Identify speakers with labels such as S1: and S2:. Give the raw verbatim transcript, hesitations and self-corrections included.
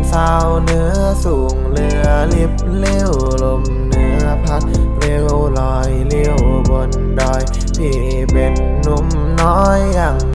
S1: สาวเหนือสูงเรือลิบเลี้ยวลมเหนือ